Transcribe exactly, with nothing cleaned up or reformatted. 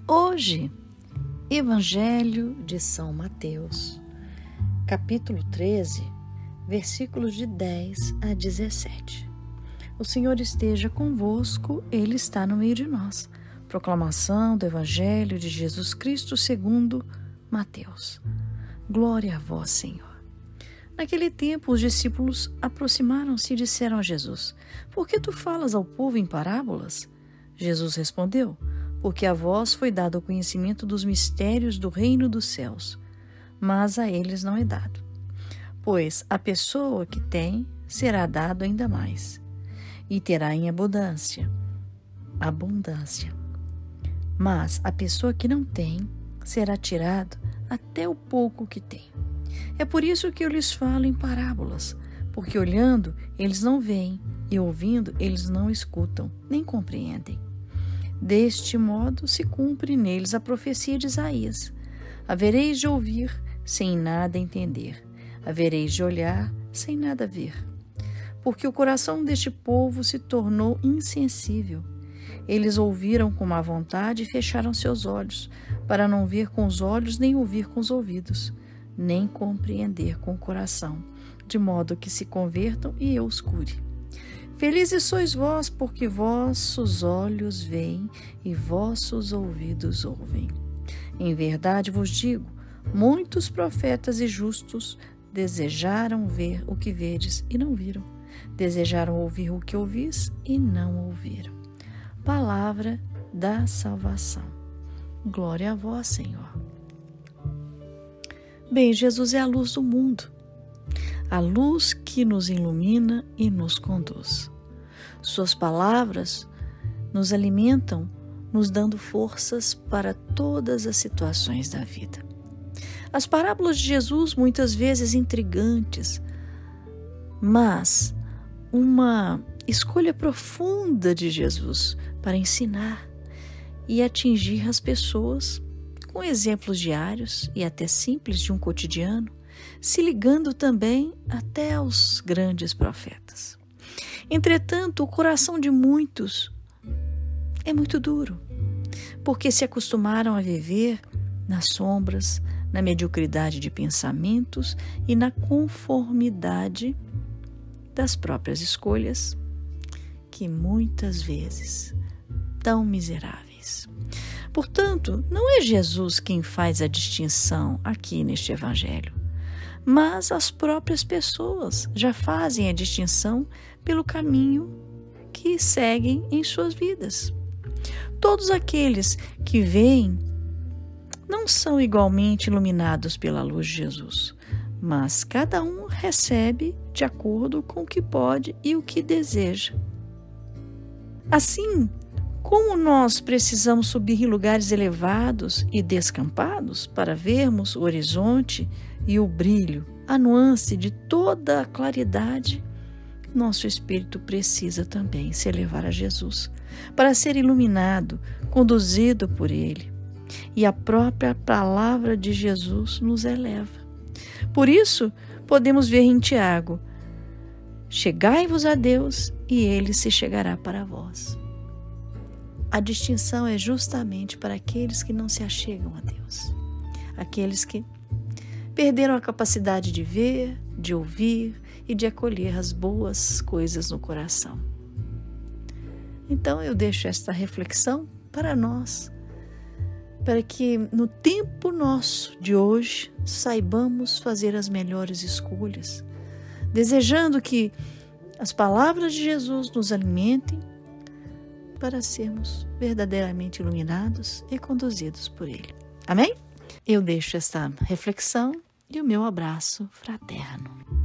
Hoje, Evangelho de São Mateus, capítulo treze, versículos de dez a dezessete. O Senhor esteja convosco, Ele está no meio de nós. Proclamação do Evangelho de Jesus Cristo segundo Mateus. Glória a vós, Senhor. Naquele tempo, os discípulos aproximaram-se e disseram a Jesus: Por que tu falas ao povo em parábolas? Jesus respondeu: Porque a vós foi dado o conhecimento dos mistérios do reino dos céus, mas a eles não é dado. Pois a pessoa que tem será dado ainda mais, e terá em abundância, abundância. Mas a pessoa que não tem será tirado até o pouco que tem. É por isso que eu lhes falo em parábolas, porque olhando eles não veem, e ouvindo eles não escutam, nem compreendem. Deste modo se cumpre neles a profecia de Isaías: havereis de ouvir sem nada entender, havereis de olhar sem nada ver. Porque o coração deste povo se tornou insensível. Eles ouviram com má vontade e fecharam seus olhos, para não ver com os olhos, nem ouvir com os ouvidos, nem compreender com o coração, de modo que se convertam e eu os cure. Felizes sois vós, porque vossos olhos veem e vossos ouvidos ouvem. Em verdade vos digo, muitos profetas e justos desejaram ver o que vedes e não viram, desejaram ouvir o que ouvis e não ouviram. Palavra da salvação. Glória a vós, Senhor. Bem, Jesus é a luz do mundo, a luz que nos ilumina e nos conduz. Suas palavras nos alimentam, nos dando forças para todas as situações da vida. As parábolas de Jesus, muitas vezes intrigantes, mas uma escolha profunda de Jesus para ensinar e atingir as pessoas com exemplos diários e até simples de um cotidiano, se ligando também até aos grandes profetas. Entretanto, o coração de muitos é muito duro, porque se acostumaram a viver nas sombras, na mediocridade de pensamentos e na conformidade das próprias escolhas, que muitas vezes tão miseráveis. Portanto, não é Jesus quem faz a distinção aqui neste Evangelho, mas as próprias pessoas já fazem a distinção pelo caminho que seguem em suas vidas. Todos aqueles que veem não são igualmente iluminados pela luz de Jesus, mas cada um recebe de acordo com o que pode e o que deseja. Assim, como nós precisamos subir em lugares elevados e descampados para vermos o horizonte e o brilho, a nuance de toda a claridade, nosso espírito precisa também se elevar a Jesus, para ser iluminado, conduzido por Ele. E a própria palavra de Jesus nos eleva. Por isso, podemos ver em Tiago: chegai-vos a Deus e Ele se chegará para vós. A distinção é justamente para aqueles que não se achegam a Deus, aqueles que perderam a capacidade de ver, de ouvir e de acolher as boas coisas no coração. Então eu deixo esta reflexão para nós, para que no tempo nosso de hoje saibamos fazer as melhores escolhas, desejando que as palavras de Jesus nos alimentem para sermos verdadeiramente iluminados e conduzidos por Ele. Amém? Eu deixo esta reflexão e o meu abraço fraterno.